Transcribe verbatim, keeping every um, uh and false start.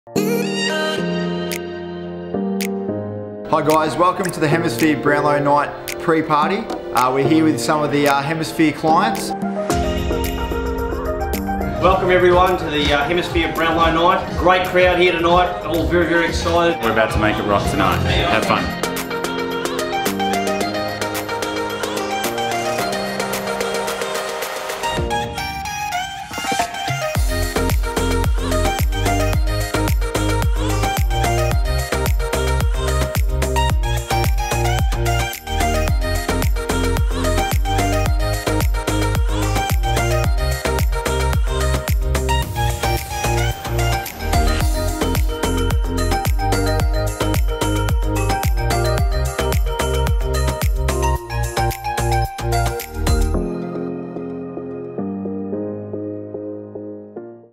Hi guys, welcome to the Hemisphere Brownlow night pre-party. Uh, we're here with some of the uh, Hemisphere clients. Welcome everyone to the uh, Hemisphere Brownlow night. Great crowd here tonight, all very, very excited. We're about to make it rock tonight. Have fun.